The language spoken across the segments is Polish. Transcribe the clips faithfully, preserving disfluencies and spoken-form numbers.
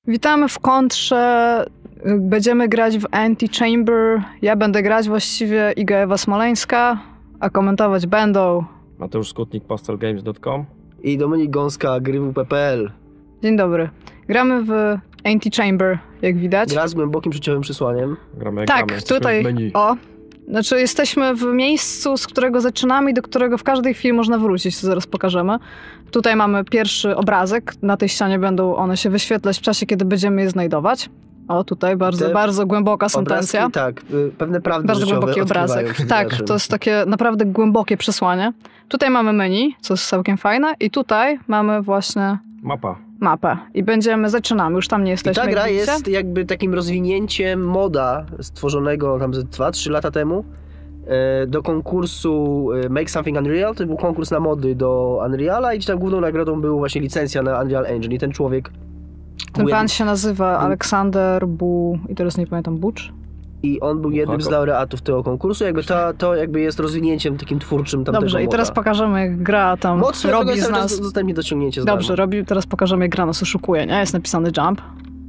Witamy w kontrze. Będziemy grać w Antichamber. Ja będę grać właściwie, Iga Ewa Smoleńska, a komentować będą Mateusz Skutnik, pastel games kropka com i Dominik Gąska, gry w p kropka p l. Dzień dobry. Gramy w Antichamber, jak widać. Gra z głębokim życiowym przesłaniem. Gramy jak Tak, gramy. tutaj, w menu. o, znaczy jesteśmy w miejscu, z którego zaczynamy i do którego w każdej chwili można wrócić, co zaraz pokażemy. Tutaj mamy pierwszy obrazek, na tej ścianie będą one się wyświetlać w czasie, kiedy będziemy je znajdować. O, tutaj bardzo, Te bardzo głęboka sentencja. Obrazki, tak, pewne prawdy Bardzo głęboki obrazek. Tak, to jest takie naprawdę głębokie przesłanie. Tutaj mamy menu, co jest całkiem fajne, i tutaj mamy właśnie Mapa. mapę. I będziemy, zaczynamy, już tam nie I jesteśmy. ta gra jak widzicie. jest jakby takim rozwinięciem moda stworzonego tam ze dwa trzy lata temu e, do konkursu e, Make Something Unreal. To był konkurs na mody do Unreala i tam główną nagrodą była właśnie licencja na Unreal Engine. I ten człowiek... Ten był pan jednym- się nazywa Aleksander Bu... i teraz nie pamiętam, Bucz? I on był jednym z Buchako. laureatów tego konkursu. Jakby to, to jakby jest rozwinięciem takim twórczym tamtego Dobrze, i moda. teraz pokażemy, jak gra tam Moc swojego robi jest z cały nas... czas dostępnie do ściągnięcia. Dobrze, robi, teraz pokażemy, jak gra nas oszukuje, nie? Jest napisany jump.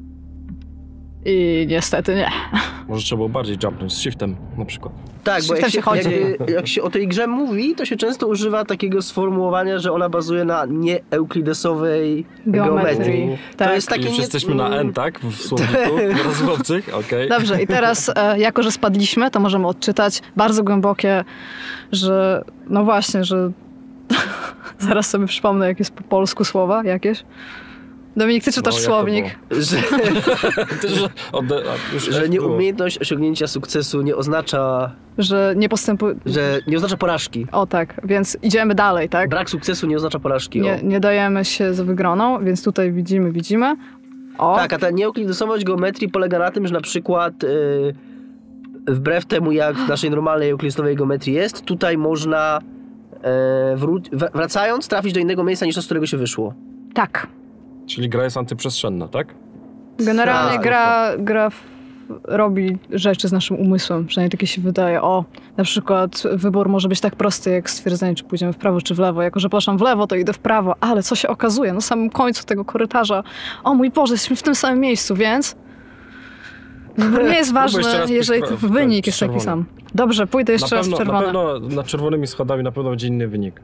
I niestety nie. Może trzeba było bardziej jumpnąć z shiftem na przykład. Tak, bo Shiftem jak się, się chodzi. jakby, jak się o tej grze mówi, to się często używa takiego sformułowania, że ona bazuje na nieeuklidesowej Geometrii. geometrii. Tak. To jest takie Już nie... jesteśmy na N, tak? W słowniku rozmówcych, okej. Dobrze, i teraz, e, jako że spadliśmy, to możemy odczytać bardzo głębokie, że no właśnie, że zaraz sobie przypomnę, jak jest po polsku słowa jakieś. Dominik, ty czytasz No, jak to słownik. Że, Ty, że ode, a, już że F było. nieumiejętność osiągnięcia sukcesu nie oznacza, Że nie postępuje... że nie oznacza porażki. O tak, więc idziemy dalej, tak? Brak sukcesu nie oznacza porażki. Nie, o. nie dajemy się za wygroną, więc tutaj widzimy, widzimy. O, Tak, a ta nieeuklidesowość geometrii polega na tym, że na przykład yy, wbrew temu, jak w naszej normalnej euklidesowej geometrii jest, tutaj można yy, wró- wr- wracając trafić do innego miejsca niż to, z którego się wyszło. tak. Czyli gra jest antyprzestrzenna, tak? Generalnie Tak. gra, gra w, robi rzeczy z naszym umysłem, przynajmniej takie się wydaje. O, na przykład wybór może być tak prosty, jak stwierdzenie, czy pójdziemy w prawo, czy w lewo. Jako że poszłam w lewo, to idę w prawo, ale co się okazuje na samym końcu tego korytarza? O mój Boże, jesteśmy w tym samym miejscu, więc wybór nie jest Próbuj jeszcze ważny, raz jeżeli pójść w- w- wynik w jest taki czerwony. sam. Dobrze, pójdę jeszcze na raz pewno, w czerwone. Na pewno nad czerwonymi schodami na pewno będzie inny wynik.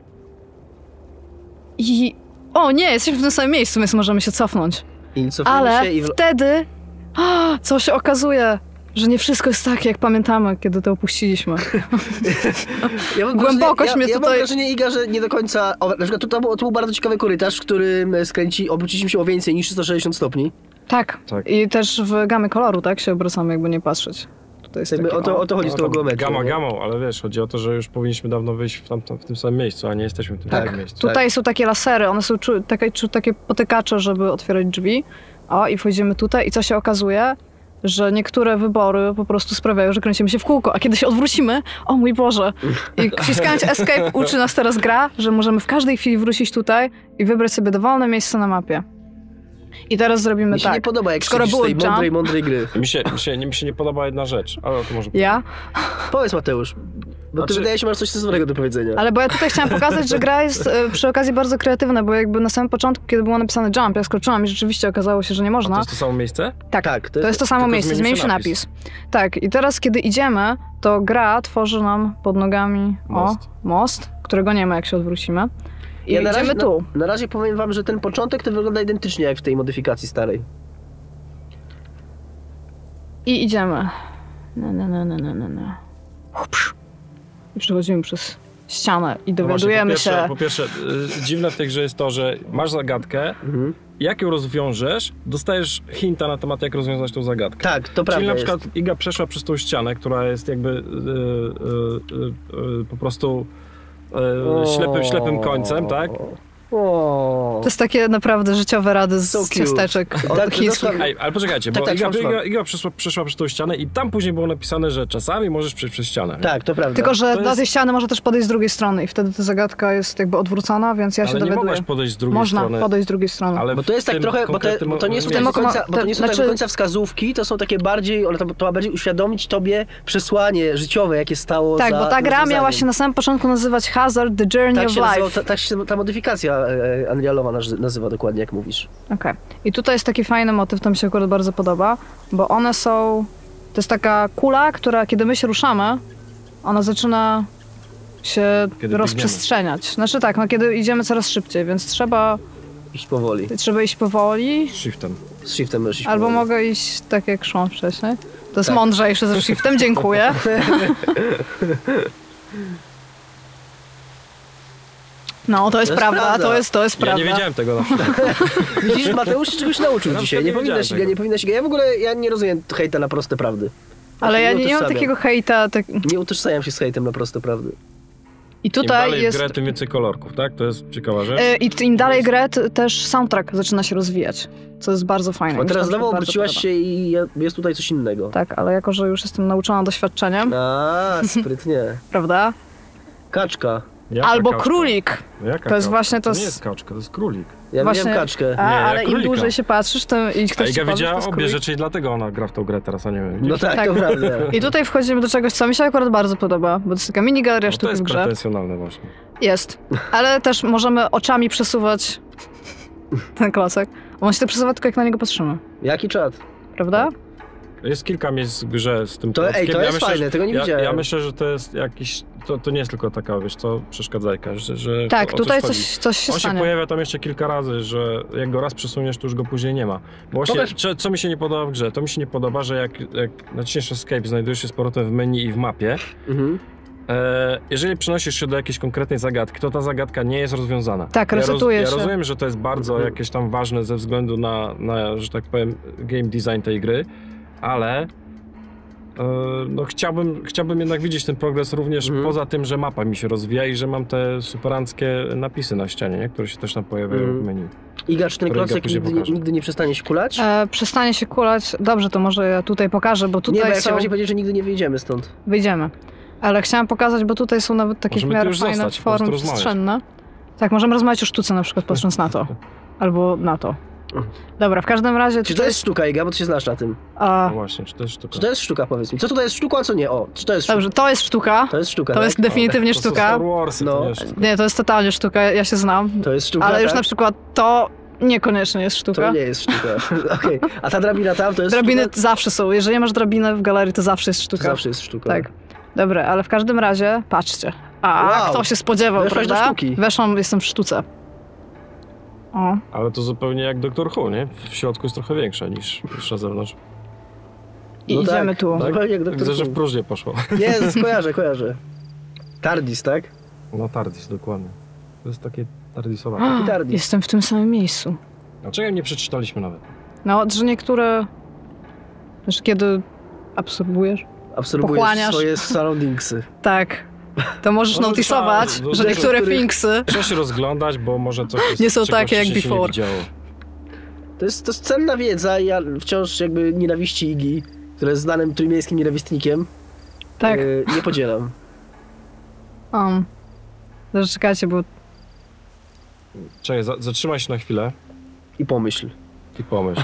I o nie, jesteśmy w tym samym miejscu, więc możemy się cofnąć. I cofniemy Ale się i w... wtedy, o, co się okazuje, że nie wszystko jest takie, jak pamiętamy, kiedy to opuściliśmy. Ja mam Głębokość wrażenie, mnie ja, ja tutaj- mam wrażenie, Iga, że nie do końca... O, na przykład tu, to, był, to był bardzo ciekawy korytarz, w którym skręci, obróciliśmy się o więcej niż trzysta sześćdziesiąt stopni. Tak. Tak. I też w gamie koloru, tak, się obracamy, jakby nie patrzeć. Tutaj jest Jakby takie, o, to, o to chodzi z No, tą to geometrią. Gama nie? gamą, ale wiesz, chodzi o to, że już powinniśmy dawno wyjść w, tamtym, w tym samym miejscu, a nie jesteśmy w tym Tak. samym miejscu. Tutaj są takie lasery, one są czu, takie, czu, takie potykacze, żeby otwierać drzwi. O, i wchodzimy tutaj i co się okazuje? Że niektóre wybory po prostu sprawiają, że kręcimy się w kółko, a kiedy się odwrócimy, o mój Boże. I wciskając escape uczy nas teraz gra, że możemy w każdej chwili wrócić tutaj i wybrać sobie dowolne miejsce na mapie. I teraz zrobimy Mi się tak. nie podoba, jak Skoro siedzisz był z tej jump- mądrej, mądrej gry. Mi się, mi, się, mi się nie podoba jedna rzecz, ale o to może... Ja? Powiedz, Mateusz, bo ty Znaczy- wydaje się, masz coś sensownego do powiedzenia. Ale bo ja tutaj chciałam pokazać, że gra jest e, przy okazji bardzo kreatywna, bo jakby na samym początku, kiedy było napisane jump, ja skoczyłam i rzeczywiście okazało się, że nie A to można. jest to samo miejsce? Tak, Tak, to jest to samo tylko miejsce, zmienił zmienił się się napis. Tak, i teraz kiedy idziemy, to gra tworzy nam pod nogami Most. o, most, którego nie ma, jak się odwrócimy. I Ja na idziemy razie, tu. Na, na razie powiem wam, że ten początek to wygląda identycznie jak w tej modyfikacji starej. I idziemy. No, no, no, no, no, no, no. Hupsz. I przechodzimy przez ścianę i No właśnie, dowiadujemy po pierwsze, się... Po pierwsze, y, dziwne w tej grze jest to, że masz zagadkę, Mhm. jak ją rozwiążesz, dostajesz hinta na temat, jak rozwiązać tą zagadkę. Tak, to prawda Czyli na jest. przykład Iga przeszła przez tą ścianę, która jest jakby y, y, y, y, po prostu y, ślepym, ślepym końcem, tak? O. To jest takie naprawdę życiowe rady z So cute. ciasteczek od Tak, chińskich. dosłownie. Ej, ale poczekajcie, Tak, bo tak, Iga, słucham, Iga, Iga przeszła, przeszła przez tą ścianę i tam później było napisane, że czasami możesz przejść przez ścianę. Tak, to prawda. Tylko, że To do jest- tej ściany może też podejść z drugiej strony i wtedy ta zagadka jest jakby odwrócona, więc ja Ale się nie dowiaduję. mogłaś podejść z drugiej Można strony. podejść z drugiej strony. Ale Bo to jest w tak tym trochę, bo, te, konkretnym bo to nie są tak miejscu- do końca, bo to nie są tak Znaczy- do końca wskazówki, to są takie bardziej, one to, to ma bardziej uświadomić tobie przesłanie życiowe, jakie stało Tak, za bo ta gra rozwiązaniem. miała się na samym początku nazywać Hazard, The Journey tak of się nazywał, Life. ta, tak się ta modyfikacja e, Unrealowa naz- nazywa dokładnie, jak mówisz. Okej. I tutaj jest taki fajny motyw, to mi się akurat bardzo podoba, bo one są... To jest taka kula, która kiedy my się ruszamy, ona zaczyna się Kiedy rozprzestrzeniać. Znaczy tak, no kiedy idziemy coraz szybciej, więc trzeba, Iść powoli. trzeba iść powoli, Shiftem. Z shiftem możesz iść albo powoli. mogę iść tak jak szłam wcześniej. To jest Tak. mądrzejsze ze shiftem, dziękuję. No, to jest, jest prawda, prawda. to jest, to jest Ja prawda. nie wiedziałem tego na przykład. Widzisz, Mateusz się czegoś nauczył Ja dzisiaj. nie Nie powinnaś, wiedziałem nie tego. powinnaś... Ja w ogóle ja nie rozumiem hejta na proste prawdy. Ale ja nie, nie mam utożsamiam. takiego hejta. Tak... Nie utożsamiam się z hejtem na proste prawdy. I Im tutaj dalej jest... w grę, tym więcej kolorków, tak? To jest ciekawa rzecz. y, I im dalej grę, t- też soundtrack zaczyna się rozwijać, co jest bardzo fajne. A Mi się teraz na znowu przykład bardzo obróciłaś podoba. się i ja- jest tutaj coś innego. Tak, ale jako, że już jestem nauczona doświadczeniem, A, sprytnie. prawda? Kaczka. Jaka Albo kaczka? królik. No jaka To jest kaczka? właśnie to To nie z- jest kaczka, to jest królik. Ja Właśnie- widziałem kaczkę. A, Nie, ja ale im królika. dłużej się patrzysz, tym i A ktoś ci Iga powie, że to widziała jest obie królik. rzeczy i dlatego ona gra w tą grę teraz, a nie wiem. No tak, Tak. to prawda. I tutaj wchodzimy do czegoś, co mi się akurat bardzo podoba, bo to jest taka mini galeria No to sztuki jest w grze. pretensjonalne właśnie. Jest. Ale też możemy oczami przesuwać ten klocek. On się tak przesuwa tylko jak na niego patrzymy, Jaki czat? prawda? Jest kilka miejsc w grze z tym To, ej, klockiem. to Ja jest myślę, fajne, tego nie ja, widziałem. ja myślę, że to jest jakiś... To, to nie jest tylko taka, wiesz co, przeszkadzajka, że, że Tak, o tutaj coś, coś, chodzi. coś się On się stanie. pojawia tam jeszcze kilka razy, że jak go raz przesuniesz, to już go później nie ma. Bo właśnie, Pokaż. co, co mi się nie podoba w grze? To mi się nie podoba, że jak, jak naciśniesz escape, znajdujesz się z powrotem w menu i w mapie, Mhm. e, jeżeli przenosisz się do jakiejś konkretnej zagadki, to ta zagadka nie jest rozwiązana. Tak, ja resetuje Ja się. rozumiem, że to jest bardzo Mhm. jakieś tam ważne ze względu na, na, że tak powiem, game design tej gry, ale e, no chciałbym, chciałbym jednak widzieć ten progres również Mhm. poza tym, że mapa mi się rozwija i że mam te superanckie napisy na ścianie, nie? Które się też tam pojawiają Mhm. w menu. Iga, czy ten Którego klocek później nigdy, nie- pokażę. nigdy nie przestanie się kulać? E, przestanie się kulać. Dobrze, to może ja tutaj pokażę, bo Nie, tutaj bo ja są... chciałem właśnie powiedzieć, że nigdy nie wyjdziemy stąd. Wyjdziemy. Ale chciałam pokazać, bo tutaj są nawet takie w Możemy tu miarę już fajne zostać, po prostu formy rozmawiać. przestrzenne. Tak, możemy rozmawiać o sztuce na przykład, patrząc na to. Albo na to. Dobra, w każdym razie... Czy to tutaj jest sztuka, Iga, bo ty się znasz na tym. A, No właśnie, czy to jest sztuka? Czy to jest sztuka, powiedz mi. Co tutaj jest sztuką, a co nie? O, czy to jest sztuka? dobrze, to jest sztuka. To jest sztuka, To tak? jest definitywnie To są sztuka. Star Warsy, No. to nie jest sztuka. Nie, to jest totalnie sztuka, ja się znam. To jest sztuka, Ale już tak? na przykład to niekoniecznie jest sztuka. To nie jest sztuka. Okej. A ta drabina tam to jest Drabiny sztuka? zawsze są. Jeżeli masz drabinę w galerii, to zawsze jest sztuka. Zawsze jest sztuka. Tak. Dobra, ale w każdym razie, patrzcie. A, Wow. kto się spodziewał, Weszłaś do prawda? sztuki. Weszłam, jestem w sztuce. O. Ale to zupełnie jak Doctor Who, nie? W środku jest trochę większa niż, niż na zewnątrz. I No idziemy tak, tu. tak. Zupełnie jak Doktor Widzę, że Who. w próżnię poszło. Nie, skojarzę, kojarzę. Tardis, tak? No TARDIS, dokładnie. To jest takie TARDISowe. Taki Tardis. Jestem w tym samym miejscu. Dlaczego nie przeczytaliśmy nawet? No, że niektóre... Znaczy, kiedy absorbujesz? Absorbujesz Pochłaniasz. swoje surroundingsy. Tak. To możesz Może notisować, trzeba- że dużo niektóre których- thingsy... Trzeba się rozglądać, bo może coś jest, Nie są czegoś takie jak wcześniej się nie before. widziało. To jest, to jest cenna wiedza i ja wciąż jakby nienawiści Igi, który jest znanym trójmiejskim nienawistnikiem, Tak. yy, nie podzielam. Um. Dobrze, czekajcie, bo... Czekaj, za, zatrzymaj się na chwilę I pomyśl. i pomyśl.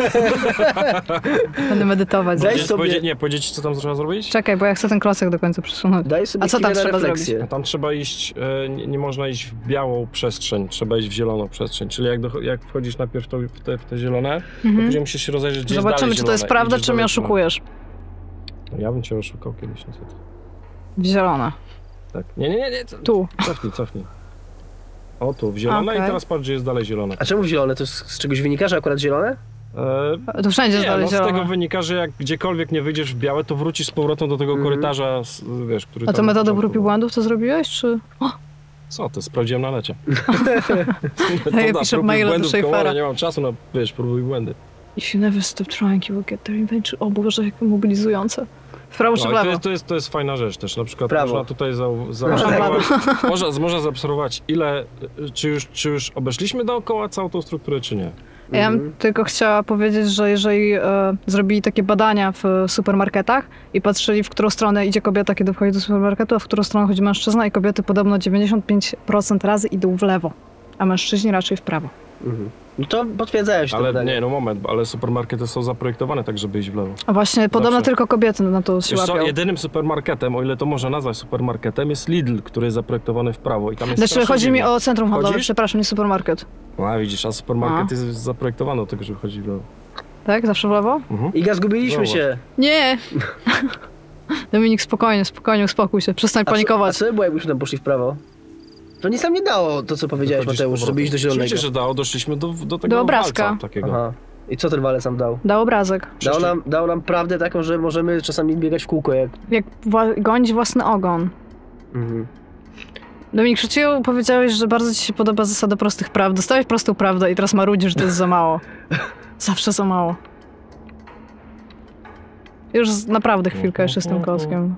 Będę medytować. Daj Powiedzieć, sobie- powiedzieć, nie, powiedzieć ci, co tam trzeba zrobić? Czekaj, bo ja chcę ten klocek do końca przesunąć. Daj sobie A co tam chwilę na trzeba refleksję. No tam trzeba iść, e, nie, nie można iść w białą przestrzeń, trzeba iść w zieloną przestrzeń. Czyli jak, do, jak wchodzisz najpierw to, w, te, w te zielone, to Mhm. później musisz się rozejrzeć, gdzie jest Zobaczymy, dalej czy to jest zielone. prawda, Idziesz czy mnie dalej zielone. oszukujesz. No, ja bym cię oszukał kiedyś, niestety. W zielone. Tak. Nie, nie, nie, nie. co- Tu. Cofnij, cofnij. O tu, w zielone Okej. i teraz patrz, gdzie jest dalej zielone. A czemu zielone? To jest z czegoś wynika, że akurat zielone? E, To wszędzie jest nie, dalej no z zielone. tego wynika, że jak gdziekolwiek nie wyjdziesz w białe, to wrócisz z powrotem do tego Mhm. korytarza, s- wiesz, który A to tam na metodą początku prób i był. błędów to zrobiłeś, czy... Co, to sprawdziłem na lecie. Ja da, piszę próbuj maile do błędów, Schaeffera. koło, nie mam czasu na, wiesz, próbuj błędy. If you never stop trying, you will get there eventually. O Boże, jak mobilizujące. W prawo czy w No, i to, lewo? jest, to, jest, to jest fajna rzecz też. Na przykład Prawo. można tutaj za, zaobserwować, można, można zaobserwować, ile, czy już, czy już obeszliśmy dookoła całą tą strukturę, czy nie. Ja bym Mhm. tylko chciała powiedzieć, że jeżeli e, zrobili takie badania w e, supermarketach i patrzyli, w którą stronę idzie kobieta, kiedy wchodzi do supermarketu, a w którą stronę chodzi mężczyzna, i kobiety podobno dziewięćdziesiąt pięć procent razy idą w lewo, a mężczyźni raczej w prawo. Mhm. No to potwierdzają się Ale te nie, no moment, ale supermarkety są zaprojektowane tak, żeby iść w lewo. A właśnie, podobno Zawsze. tylko kobiety na to się Wiesz co, łapią. jedynym supermarketem, o ile to można nazwać supermarketem, jest Lidl, który jest zaprojektowany w prawo i tam jest Znaczy, strasznie chodzi mi dziwnie. o centrum handlowe, Chodzisz? przepraszam, nie supermarket. A widzisz, a supermarket A. jest zaprojektowany do tego, żeby chodzić w lewo. Tak? Zawsze w lewo? Mhm. Iga, zgubiliśmy Zobacz. się. Nie! Dominik, spokojnie, spokojnie, uspokój się, przestań A co, a panikować. co by było, jakbyśmy tam poszli w prawo? To nic nam nie dało, to co powiedziałeś, Chodzisz Mateusz, z żeby iść do zielonego. Oczywiście, że dało, doszliśmy do, do tego Do obrazka. walca takiego. Aha. I co ten walec nam dał? Dał obrazek. Dał nam, dał nam prawdę taką, że możemy czasami biegać w kółko, jak... Jak wła- gonić własny ogon. Mhm. Dominik, przed chwilą powiedziałeś, że bardzo ci się podoba zasada prostych praw. Dostałeś prostą prawdę i teraz marudzisz, że to jest za mało. Zawsze za mało. Już z- naprawdę chwilkę jeszcze z tym koskiem.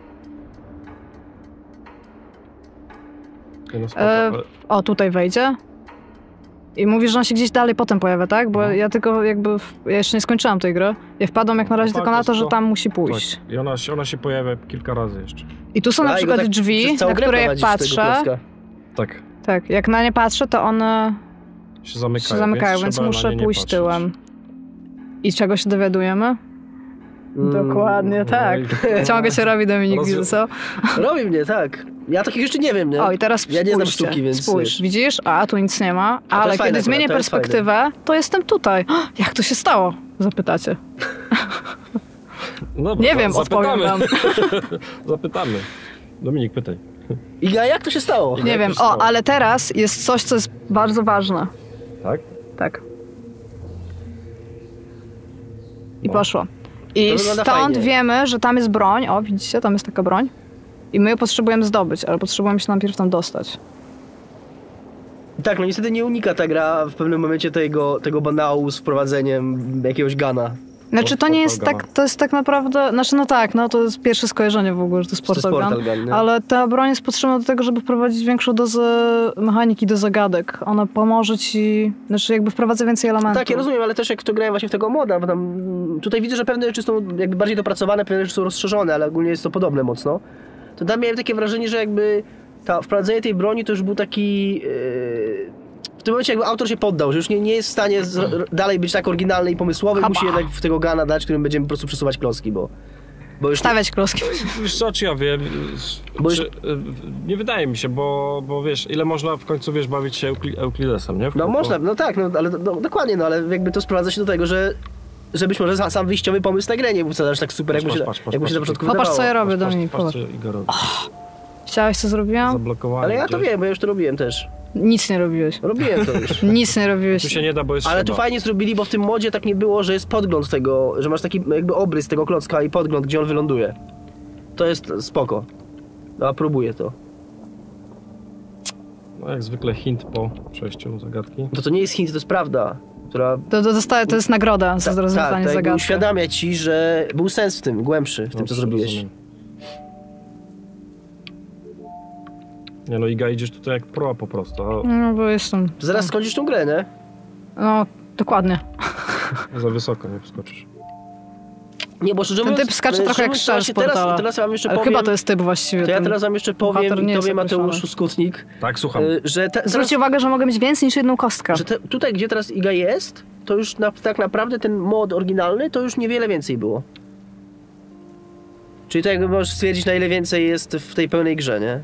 Nie, no spoko, E, ale- O, tutaj wejdzie. I mówisz, że on się gdzieś dalej potem pojawia, tak? Bo No. ja tylko jakby... W... Ja jeszcze nie skończyłam tej gry. Ja wpadłam jak na razie No tak, tylko na to, jest że to- tam musi pójść. Tak. I ona, się- ona się pojawia kilka razy jeszcze. I tu są A, na i go przykład tak drzwi, przez całą na grę które jak prowadzisz tego patrzę... klocka. Tak, Tak, jak na nie patrzę, to one się zamykają, się zamykają, więc, trzeba na muszę nie nie pójść patrzeć. tyłem. I czego się dowiadujemy? Mm, Dokładnie, tak. No i- Ciągle się robi, Dominik, Rozwi- widzę, co? Robi mnie, tak. Ja takich jeszcze nie wiem, nie? O, i teraz Ja nie znam spójrzcie, sztuki, więc spójrz, wiesz. widzisz? A, tu nic nie ma, to ale jest fajne kiedy zmienię akurat, to jest perspektywę, to jestem tutaj. Jak to się stało? Zapytacie. Dobra, Nie za- wiem, odpowiem zapytamy. wam. Zapytamy. Dominik, pytaj. Iga, jak to się stało? Nie Jak wiem, to się o, stało? ale teraz jest coś, co jest bardzo ważne. Tak? Tak. I No. poszło. I To wygląda stąd fajnie. wiemy, że tam jest broń. O, widzicie, tam jest taka broń. I my ją potrzebujemy zdobyć, ale potrzebujemy się najpierw tam dostać. Tak, no niestety nie unika ta gra w pewnym momencie tego, tego banału z wprowadzeniem jakiegoś gana. Znaczy to nie jest Portal tak, to jest tak naprawdę, znaczy no tak, no to jest pierwsze skojarzenie w ogóle, że to jest To jest Portal Gun, Portal Gun, nie? ale ta broń jest potrzebna do tego, żeby wprowadzić większą dozę mechaniki do zagadek. Ona pomoże ci, znaczy jakby wprowadza więcej elementów. Tak, ja rozumiem, ale też jak to grałem właśnie w tego moda, bo tam mm, tutaj widzę, że pewne rzeczy są jakby bardziej dopracowane, pewne rzeczy są rozszerzone, ale ogólnie jest to podobne mocno. To tam miałem takie wrażenie, że jakby ta, wprowadzenie tej broni to już był taki... Yy, w tym momencie jakby autor się poddał, że już nie, nie jest w stanie z, r- dalej być tak oryginalny i pomysłowy, Haba. musi jednak w tego gana dać, którym będziemy po prostu przesuwać klocki, bo... bo już Stawiać kloski. Wiesz co, czy ja wiem, Bo czy, y, nie wydaje mi się, bo, bo wiesz, ile można w końcu, wiesz, bawić się Eukli- Euklidesem, nie? W No kółko. można, no tak, no ale no, dokładnie, no ale jakby to sprowadza się do tego, że że być może sam, sam wyjściowy pomysł na grę nie był wcale aż tak super, jak mu się, Patrz, patrz, jak mu się na patrz, początku Popatrz, wydawało. co ja robię, Patrz, Dominik, patrz, popatrz. patrz, co Igor robi. Chciałeś, co zrobiłam? Zablokowanie Ale ja to gdzieś. wiem, bo ja już to robiłem też. Nic nie robiłeś. Robiłem to już. Nic nie robiłeś. Tu się nie da, bo jest Ale tu szyba. fajnie zrobili, bo w tym modzie tak nie było, że jest podgląd tego, że masz taki jakby obrys tego klocka i podgląd, gdzie on wyląduje. To jest spoko. No a próbuję to. No, jak zwykle hint po przejściu zagadki. To to nie jest hint, to jest prawda, która... To, to, dostaje, to jest nagroda za tak, rozwiązanie tak, jakby zagadki. uświadamia ci, że był sens w tym, głębszy, w tym, co No, zrobiłeś. rozumiem. Nie no, Iga, idziesz tutaj jak pro po prostu, a No, bo jestem... To zaraz skończysz tą grę, nie? No, dokładnie. za wysoko nie wskoczysz. Nie, bo szczerze Ten mówiąc... typ skacze szczerze trochę jak mówiąc, szczel z właśnie teraz, portala. teraz ja wam jeszcze Ale powiem... chyba to jest typ właściwie. To ja ten teraz wam jeszcze powiem, bohater nie jest tobie Mateuszu określony. Skutnik, Tak, słucham. y, że, te, zaraz, Zwróćcie uwagę, że mogę mieć więcej niż jedną kostkę. że te, tutaj, gdzie teraz Iga jest, to już na, tak naprawdę ten mod oryginalny, to już niewiele więcej było. Czyli to jakby możesz stwierdzić, na ile więcej jest w tej pełnej grze, nie?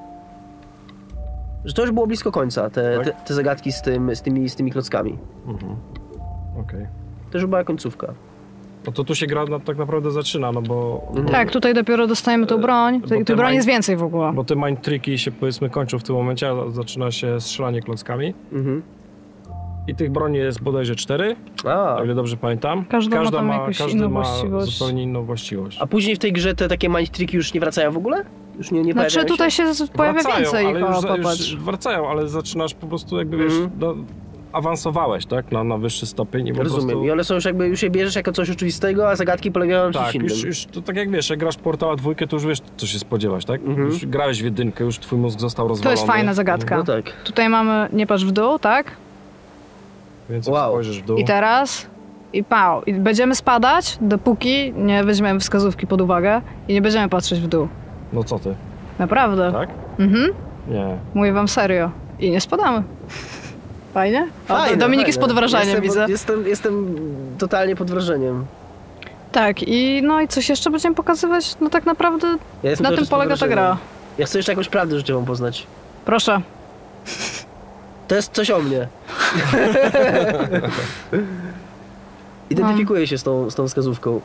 Że to już było blisko końca, te, Tak? te, te zagadki z, tym, z, tymi, z tymi klockami. Mhm. Okej. To już była końcówka. No to tu się gra na, tak naprawdę zaczyna, no bo... Mhm. bo Tak, tutaj dopiero dostajemy tą broń. bo Tej, te tej broni maj- jest więcej w ogóle. Bo te mind tricki się powiedzmy kończą w tym momencie, a zaczyna się strzelanie klockami. Mhm. I tych broni jest bodajże cztery, A, o ile dobrze pamiętam. Każda ma tam jakąś każdy inną ma właściwość. zupełnie inną właściwość. a później w tej grze te takie mind tricki już nie wracają w ogóle? Już nie, nie Znaczy pojawiają tutaj się z- pojawia Wracają, więcej ale ich, już, o, za- popatrz. już wracają, ale zaczynasz po prostu jakby, wiesz, Mhm. no, awansowałeś, tak, na, na wyższy stopień i po Rozumiem. prostu... I one są już jakby, już je bierzesz jako coś oczywistego, a zagadki polegają na czymś Tak, innym. już, już to tak jak wiesz, jak grasz Portała dwójkę, to już wiesz, co się spodziewać, tak? Mhm. Już grałeś w jedynkę, już twój mózg został To rozwalony. jest fajna zagadka. No tak. Tutaj mamy, nie patrz w dół, tak? Więc jak Wow. spojrzysz w dół... I teraz i pał. I będziemy spadać, dopóki nie weźmiemy wskazówki pod uwagę i nie będziemy patrzeć w dół. No co ty, Naprawdę. tak? Mhm. Nie. Mówię wam serio. I nie spadamy. Fajnie? O, Fajne, Dominik fajne. jest pod wrażeniem, jestem, widzę. Jestem, jestem totalnie pod wrażeniem. Tak, i no i coś jeszcze będziemy pokazywać? No tak naprawdę Ja jestem na cały tym czas pod polega ta wrażeniem. gra. Ja chcę jeszcze jakąś prawdę życiową poznać. Proszę. To jest coś o mnie. Identyfikuję się z tą, z tą wskazówką.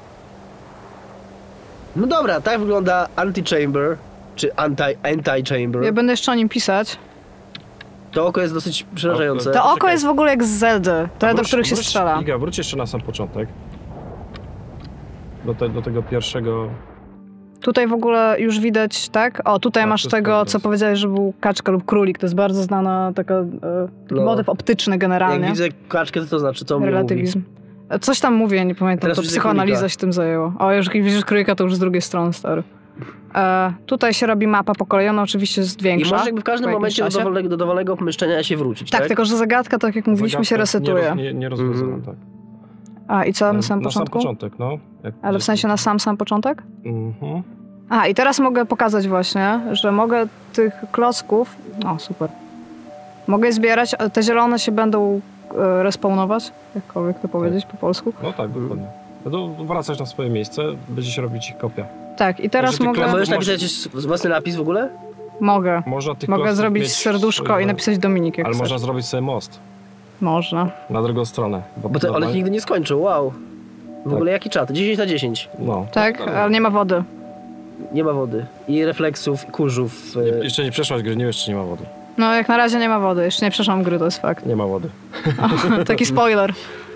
No dobra, tak wygląda anti-chamber, czy anti- anti-chamber. Ja będę jeszcze o nim pisać. To oko jest dosyć przerażające. To oko Czekaj. jest w ogóle jak z Zeldy, te, do Wróć- których się wróć, strzela. Iga, wróć jeszcze na sam początek. Do, te, do tego pierwszego... Tutaj w ogóle już widać, tak? O, tutaj Tak, masz to jest tego, progres. co powiedziałeś, że był kaczka lub królik. To jest bardzo znana taka, e, taki No. motyw optyczny Jak generalnie. widzę kaczkę, to to znaczy, co mnie mówi. Relatywizm. E, Coś tam mówię, nie pamiętam, Teraz to widzę psychoanaliza królika. się tym zajęło. O, już widzisz królika, to już z drugiej strony, stary. E, tutaj się robi mapa pokolejona, oczywiście jest I większa. możesz jakby w każdym po jakimś momencie do czasie. dowolnego, do dowolnego pomieszczenia się wrócić, Tak, tak? tylko że zagadka, tak jak mówiliśmy, się Zagadka Nie, resetuje. roz, nie, nie rozwiązana, Mhm. tak. A, i co, na samym na sam początku? początek, no. Jak Ale w sensie na sam, sam początek? Mhm. A, i teraz mogę pokazać właśnie, że mogę tych klocków... O, super. Mogę je zbierać, a te zielone się będą e, respawnować, jakkolwiek to powiedzieć po polsku. No tak, dokładnie. No to wracasz na swoje miejsce, będzie się robić ich kopia. Tak, i teraz Że ty mogę... klocki- Możesz Może- napisać własny napis w ogóle? Mogę. Można tych Mogę klocków zrobić mieć, serduszko e, i napisać Dominik, jak Ale chcesz. można zrobić sobie most Można. na drugą stronę. Bo te normalnie- Olek nigdy nie skończył, wow. W Tak. ogóle jaki czat? dziesięć na dziesięć. No. Tak, No, ale nie ma wody. Nie ma wody. I refleksów, i kurzów. Nie, e, jeszcze nie przeszłaś gry, nie wiesz, czy nie ma wody. No, jak na razie nie ma wody. Jeszcze nie przeszłam gry, to jest fakt. Nie ma wody. Taki spoiler.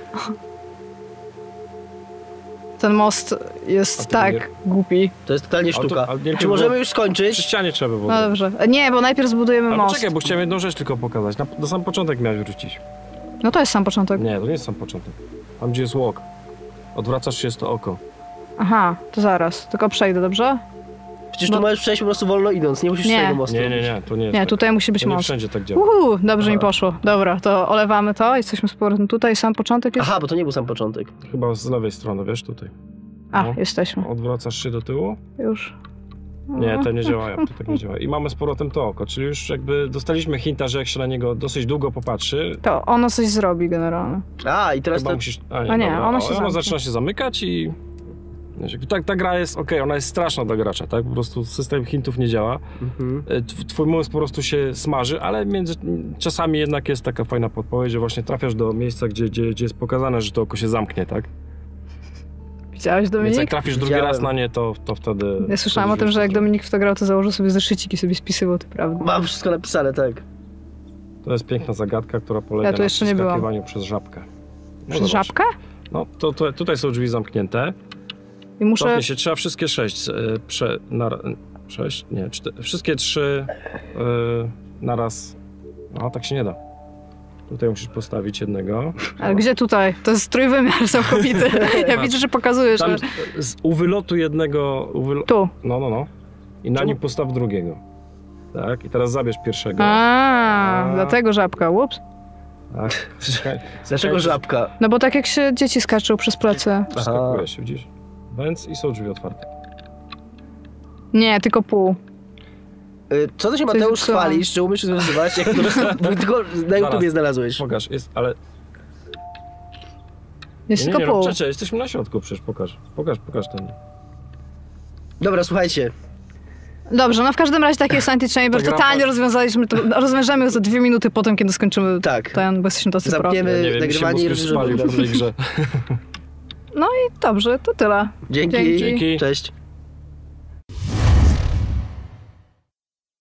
Ten most A jest ty tak nie- głupi. To jest totalnie Ale to- sztuka. ale nie wiem, Czy czy możemy było- już Przy skończyć? ścianie trzeba było. No dobrze. Nie, bo najpierw zbudujemy Ale most. poczekaj, bo chciałem jedną rzecz tylko pokazać. Na, na sam początek miałeś wrócić. No to jest sam początek. Nie, to nie jest sam początek. Tam, gdzie jest łok. Odwracasz się, jest to oko. Aha, to zaraz. Tylko przejdę, dobrze? Przecież Bo- tu możesz przejść po prostu wolno idąc, nie musisz Nie. swojego mostu Nie, nie, robić. nie, to nie jest Nie, tak. tutaj musi być To nie most. wszędzie tak działa. Uhu, dobrze mi Aha. poszło. Dobra, to olewamy to. Jesteśmy z powrotem tutaj. Sam początek jest... Aha, bo to nie był sam początek. Chyba z lewej strony, wiesz, tutaj. A, no. jesteśmy. Odwracasz się do tyłu. Już. Nie, te nie działają, to tak nie działa. I mamy z powrotem to oko, czyli już jakby dostaliśmy hinta, że jak się na niego dosyć długo popatrzy, To ono coś zrobi generalnie. A, i teraz chyba to... musisz... A nie, dobra, ono się ono zamknie. zaczyna się zamykać i... wiesz, jakby Tak, ta gra jest, okej, ona jest straszna dla gracza, tak? Po prostu system hintów nie działa. Mhm. E, tw- Twój mózg po prostu się smaży, ale między czasami jednak jest taka fajna podpowiedź, że właśnie trafiasz do miejsca, gdzie, gdzie, gdzie jest pokazane, że to oko się zamknie, tak? Widziałeś, Więc jak Dominik? trafisz drugi Widziałem. raz na nie, to, to wtedy... Ja słyszałam o wtedy tym, że jak wiesz, co Dominik w to grał, to założył sobie zeszyciki, sobie spisywał, to prawda. Mam wszystko napisane, tak. zrobić. To jest piękna zagadka, która polega Ja tu na jeszcze nie byłam. przeskakiwaniu przez żabkę. No Przez zobacz. żabkę? No, to, to, tutaj są drzwi zamknięte. I muszę... Cofnie się, trzeba wszystkie sześć e, prze, na, sześć? Nie, cztery, wszystkie trzy e, naraz. No, tak się nie da. Tutaj musisz postawić jednego. Ale gdzie tutaj? To jest trójwymiar całkowity. Ja widzę, że pokazujesz. Tam że... z, z, u wylotu jednego. U wylo... Tu. No, no, no. I na Czemu? nim postaw drugiego. Tak, i teraz zabierz pierwszego. A, A. dlatego żabka, ups. Tak. Czekaj, Dlaczego czekaj, żabka? No bo tak jak się dzieci skaczą przez plecy. Przeskakuje się, widzisz? Więc i są drzwi otwarte. Nie, tylko pół. Y, Co to się Coś Mateusz zepsułam. chwalisz, że umiesz rozwiązywać, jak po prostu tylko na YouTubie znalazłeś? Pokaż, jest, ale. Jest Nie, nie, tylko nie, pół. no, przecież jesteśmy na środku, przecież pokaż. Pokaż, pokaż ten. Dobra, słuchajcie. Dobrze, no w każdym razie taki jest Anti-Chamber. Ta gra Totalnie pa- rozwiązaliśmy to. Rozwiążemy go za dwie minuty po tym, kiedy skończymy Tak. ten, bo jesteśmy tacy pro. Zamkniemy Ja nie wiem, mi się nagrywanie i mózg już spalił rozwiążemy. w tej grze. Dobrze, to tyle. Dzięki. Dzięki. Dzięki. Cześć.